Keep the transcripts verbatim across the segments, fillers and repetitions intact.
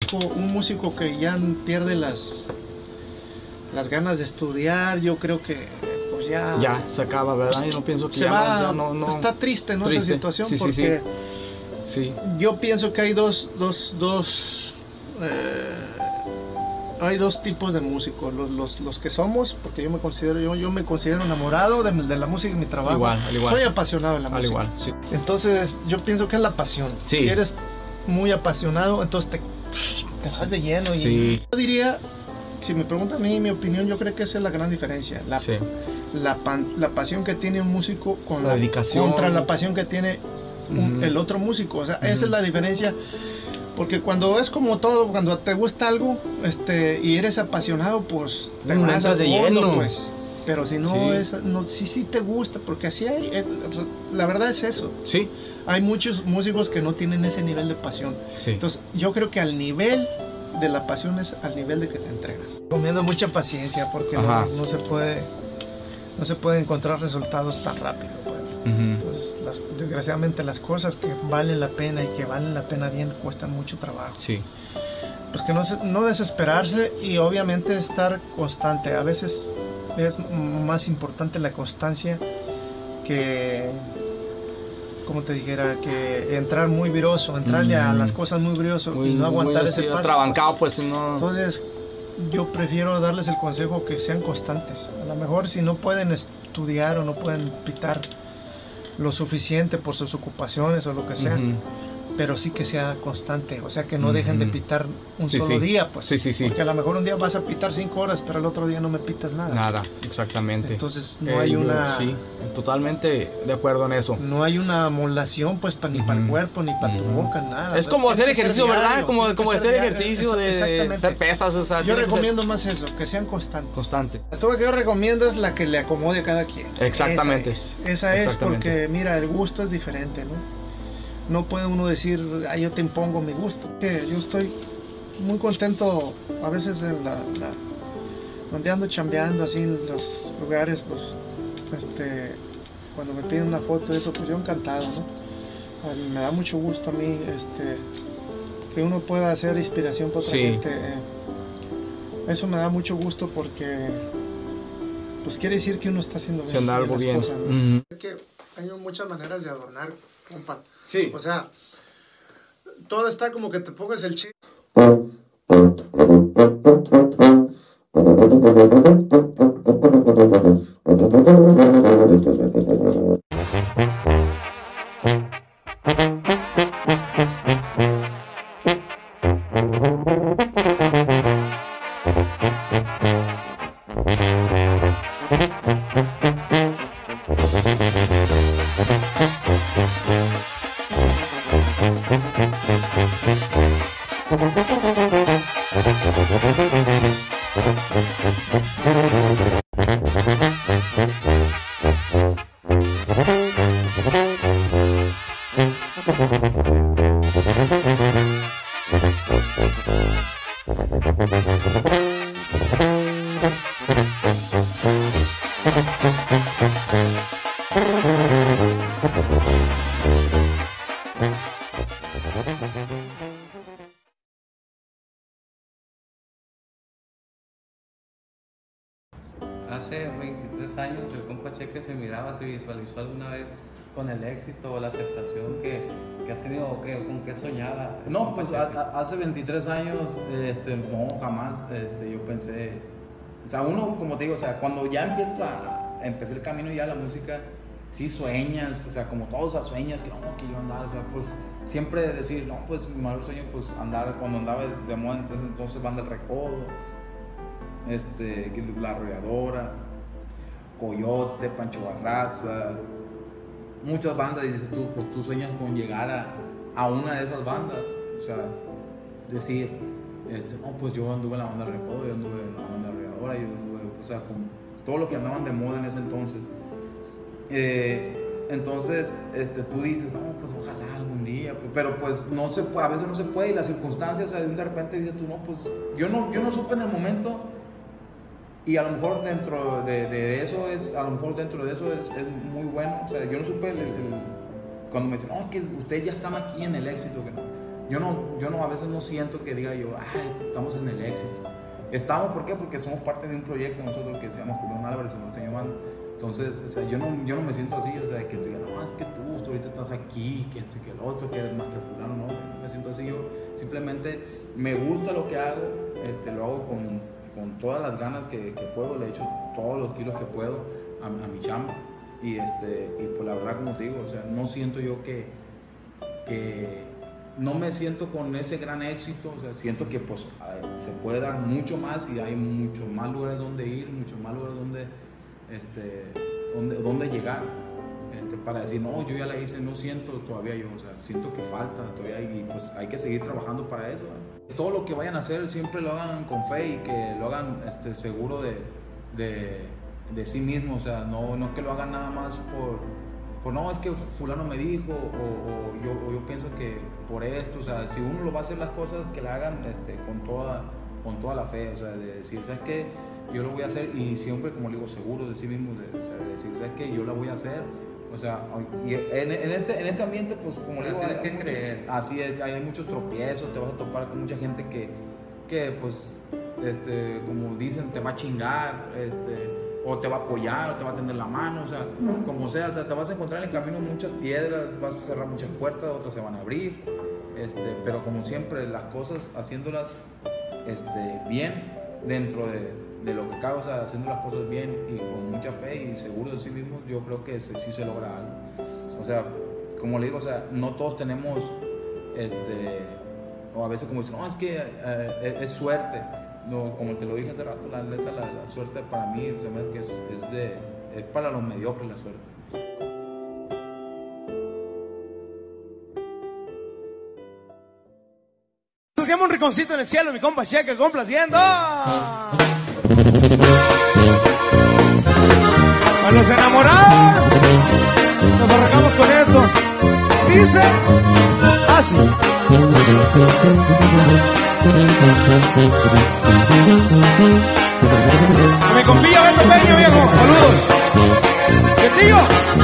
músico, un músico que ya pierde las, las ganas de estudiar, yo creo que pues ya... Ya, se acaba, ¿verdad? Yo no pienso que se ya va, no, no, no... Está triste, ¿no? Triste. Esa situación, Sí, sí, porque sí. Sí. yo pienso que hay dos, dos, dos, eh, hay dos tipos de músicos, los, los, los que somos, porque yo me considero, yo, yo me considero enamorado de, de la música y mi trabajo. Igual, al igual. Soy apasionado de la Al música. igual, sí. Entonces, yo pienso que es la pasión. Sí. Si eres muy apasionado, entonces te, te vas de lleno. Y sí. Yo diría, si me preguntan a mí, mi opinión, yo creo que esa es la gran diferencia. La, sí. la, pan, la pasión que tiene un músico con la, la dedicación contra la pasión que tiene un, uh-huh. el otro músico. O sea, uh-huh. esa es la diferencia. Porque cuando es como todo, cuando te gusta algo este, y eres apasionado, pues te no, vas de lleno. Pues. Pero si no, sí. es, no sí, sí te gusta, porque así hay, la verdad es eso. Sí. Hay muchos músicos que no tienen ese nivel de pasión. Sí. Entonces, yo creo que al nivel de la pasión es al nivel de que te entregas. Recomiendo mucha paciencia, porque no, no se puede no se puede encontrar resultados tan rápido. Pues. Uh-huh. Entonces, las, desgraciadamente, las cosas que valen la pena y que valen la pena bien cuestan mucho trabajo. Sí. Pues que no, no desesperarse y obviamente estar constante. A veces es más importante la constancia que, como te dijera, que entrar muy viroso, entrarle mm. a las cosas muy viroso muy, y no aguantar muy ese así, paso. Trabancado, pues, no. Entonces, yo prefiero darles el consejo que sean constantes. A lo mejor si no pueden estudiar o no pueden pitar lo suficiente por sus ocupaciones o lo que sea, uh-huh. pero sí que sea constante, o sea que no uh-huh. dejen de pitar un sí, solo sí. día, pues. Sí, sí, sí. Porque a lo mejor un día vas a pitar cinco horas, pero el otro día no me pitas nada. Nada, exactamente. Entonces no eh, hay una... Sí, totalmente de acuerdo en eso. No hay una amolación, pues, pa, ni uh-huh. para el cuerpo, ni para uh-huh. tu boca, nada. Es pues, como hacer ejercicio, diario, ¿verdad? Como, como hacer diario, ejercicio, de hacer pesas, o sea... Yo recomiendo ser... más eso, que sean constantes. Constantes. La tuba que yo recomiendo es la que le acomode a cada quien. Exactamente. Esa es, esa es Exactamente. Porque, mira, el gusto es diferente, ¿no? No puede uno decir, ah, yo te impongo mi gusto. Que yo estoy muy contento a veces en la, la donde ando chambeando así en los lugares, pues, este, cuando me piden una foto de eso, pues yo encantado, ¿no? Me da mucho gusto a mí, este, que uno pueda hacer inspiración para otra sí. gente. Eh, eso me da mucho gusto porque, pues, quiere decir que uno está haciendo bien, bien algo las bien. cosas, ¿no? Uh-huh. Es que hay muchas maneras de adornar, compa. Sí. O sea, todo está como que te pongas el chip. Hace veintitrés años el compa Cheque se miraba, se visualizó alguna vez con el éxito o la aceptación que, que ha tenido o que, con qué soñaba. No, pues a, a, hace veintitrés años, este, no, jamás este, yo pensé, o sea, uno, como te digo, o sea, cuando ya empiezas a, a empezar el camino ya a la música, sí sueñas, o sea, como todos, o sea, sueñas que no, que yo andar, o sea, pues siempre decir, no, pues mi mayor sueño, pues andar, cuando andaba de, de moda, entonces, entonces Banda El Recodo, este, La Arrolladora, Coyote, Pancho Barraza, muchas bandas, y dices tú, pues tú sueñas con llegar a, a una de esas bandas, o sea, decir, este, no, pues yo anduve en la Banda del Recodo, yo anduve en la Banda Arrolladora, yo anduve, o sea, con todo lo que andaban de moda en ese entonces. Eh, entonces, este, tú dices, no, pues ojalá algún día, pues, pero pues no se puede, a veces no se puede, y las circunstancias, o sea, de repente dices tú, no, pues yo no, yo no supe en el momento. Y a lo mejor dentro de, de eso es, a lo mejor dentro de eso es, es muy bueno. O sea, yo no supe el, el, cuando me dicen, oh, que ustedes ya están aquí en el éxito. Que no. yo no, yo no, a veces no siento que diga yo, ay, estamos en el éxito. Estamos, ¿por qué? Porque somos parte de un proyecto nosotros que se llama Julián Álvarez y Norteño Banda. Entonces, o sea, yo no, yo no me siento así, o sea, que tú digas, no, es que tú, tú ahorita estás aquí, que esto y que el otro, que eres más que fulano, no, no me siento así. Yo simplemente me gusta lo que hago, este, lo hago con, con todas las ganas que, que puedo, le echo todos los kilos que puedo a, a mi chamba. Y, este, y pues la verdad, como te digo, o sea, no siento yo que, que no me siento con ese gran éxito, o sea, siento que pues se puede dar mucho más y hay muchos más lugares donde ir, muchos más lugares donde, este, donde, donde llegar, este, para decir, no, yo ya la hice, no siento todavía yo, o sea, siento que falta todavía y pues hay que seguir trabajando para eso, ¿eh? Todo lo que vayan a hacer siempre lo hagan con fe y que lo hagan este, seguro de, de, de sí mismo, o sea, no, no que lo hagan nada más por... pues no, es que fulano me dijo, o, o, yo, o yo pienso que por esto, o sea, si uno lo va a hacer las cosas, que la hagan este, con, toda, con toda la fe, o sea, de decir, ¿sabes qué? Yo lo voy a hacer, y siempre, como le digo, seguro de sí mismo, de, o sea, de decir, ¿sabes qué? Yo la voy a hacer, o sea, y en, en, este, en este ambiente, pues, como le digo, tienes que mucho, creer. Así es, hay muchos tropiezos, te vas a topar con mucha gente que, que pues, este, como dicen, te va a chingar, este... o te va a apoyar, o te va a tender la mano, o sea, como sea, o sea, te vas a encontrar en el camino muchas piedras, vas a cerrar muchas puertas, otras se van a abrir, este, pero como siempre, las cosas haciéndolas este, bien, dentro de, de lo que cabe, o sea, haciendo las cosas bien y con mucha fe y seguro de sí mismo, yo creo que se, sí se logra algo. O sea, como le digo, o sea, no todos tenemos, este, o a veces como dicen, no, es que eh, es suerte. No, como te lo dije hace rato, la neta, la, la suerte para mí se me hace que es, es, de, es para los mediocres la suerte. Hacíamos un rinconcito en el cielo, mi compa Cheque, complaciendo. Para los enamorados, nos arrancamos con esto. Dice así. A mi compilla Beto Peña, viejo, saludos. ¿Qué tío?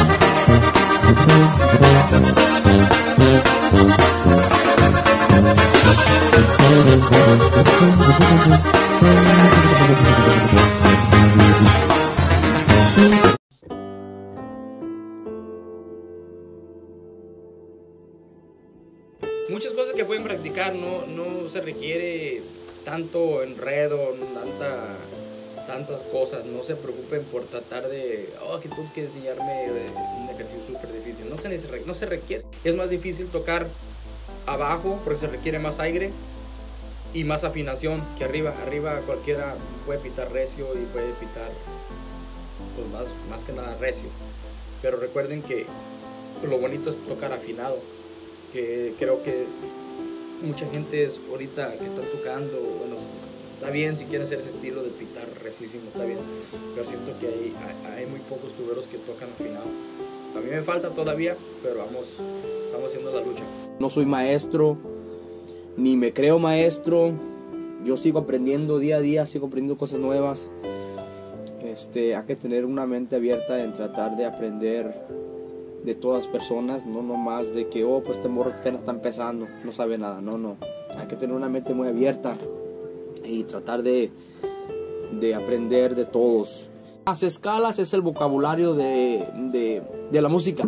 Muchas cosas que pueden practicar, no, no se requiere tanto enredo, tanta, tantas cosas. No se preocupen por tratar de, oh, que tú quieres enseñarme un ejercicio súper difícil. No se, no se requiere. Es más difícil tocar abajo porque se requiere más aire y más afinación que arriba. Arriba cualquiera puede pitar recio y puede pitar pues más, más que nada recio. Pero recuerden que lo bonito es tocar afinado. Que creo que mucha gente es ahorita que están tocando, bueno, está bien si quieren hacer ese estilo de pitar recísimo, está bien, pero siento que hay, hay, hay muy pocos tuberos que tocan afinado. A mí me falta todavía, pero vamos, estamos haciendo la lucha. No soy maestro, ni me creo maestro, yo sigo aprendiendo día a día, sigo aprendiendo cosas nuevas. Este, hay que tener una mente abierta en tratar de aprender de todas personas, no nomás de que, oh, pues este morro apenas está empezando, no sabe nada, no, no. Hay que tener una mente muy abierta y tratar de, de aprender de todos. Las escalas es el vocabulario de, de, de la música.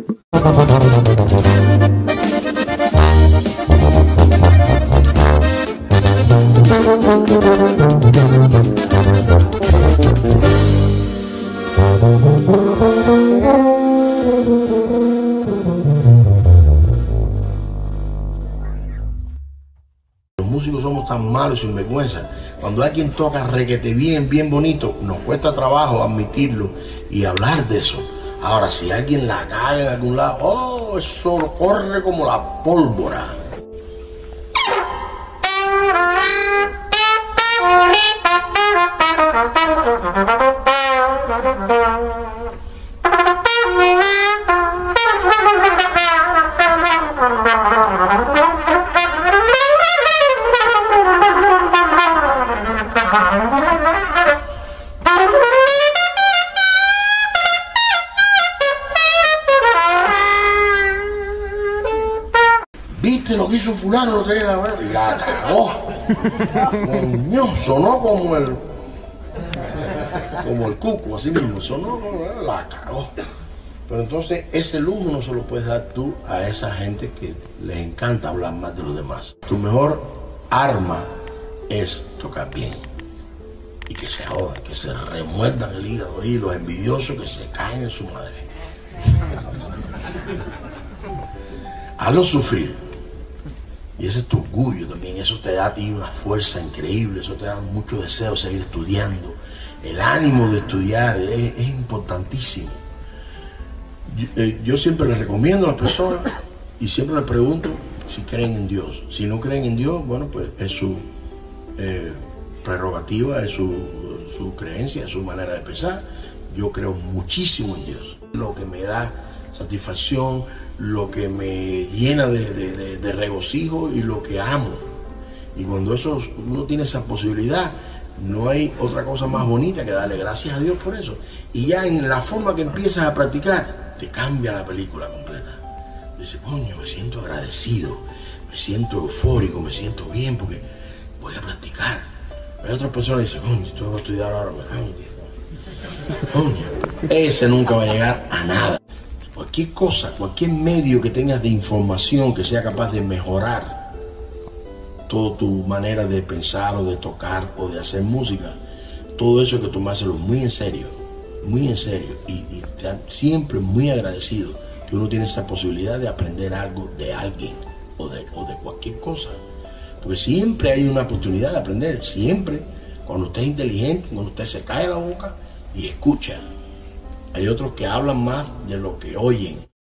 Los músicos somos tan malos y sinvergüenza. Cuando alguien toca requete bien, bien bonito, nos cuesta trabajo admitirlo y hablar de eso. Ahora, si alguien la caga en algún lado, oh, eso corre como la pólvora. ¿Viste lo hizo fulano, lo traía la y la cagó. Coño, sonó como el como el cuco, así mismo, sonó como la cagó. Pero entonces ese lujo no se lo puedes dar tú a esa gente que les encanta hablar más de los demás. Tu mejor arma es tocar bien. Y que se jodan, que se remuerdan el hígado y los envidiosos que se caen en su madre. Hazlo sufrir. Y ese es tu orgullo también, eso te da a ti una fuerza increíble, eso te da mucho deseo de seguir estudiando. El ánimo de estudiar es, es importantísimo. Yo, eh, yo siempre les recomiendo a las personas y siempre les pregunto si creen en Dios. Si no creen en Dios, bueno, pues es su eh, prerrogativa, es su, su creencia, es su manera de pensar. Yo creo muchísimo en Dios. Lo que me da satisfacción, lo que me llena de, de, de, de regocijo y lo que amo. Y cuando eso, uno tiene esa posibilidad, no hay otra cosa más bonita que darle gracias a Dios por eso. Y ya en la forma que empiezas a practicar, te cambia la película completa. Dices, coño, me siento agradecido, me siento eufórico, me siento bien porque voy a practicar. Hay otras personas que dicen, coño, tengo que estudiar ahora, me cago. Coño, ese nunca va a llegar a nada. Cualquier cosa, cualquier medio que tengas de información que sea capaz de mejorar toda tu manera de pensar o de tocar o de hacer música, todo eso hay que tomárselo muy en serio, muy en serio y, y estar siempre muy agradecido que uno tiene esa posibilidad de aprender algo de alguien o de, o de cualquier cosa. Porque siempre hay una oportunidad de aprender, siempre, cuando usted es inteligente, cuando usted se cae la boca y escucha. Hay otros que hablan más de lo que oyen.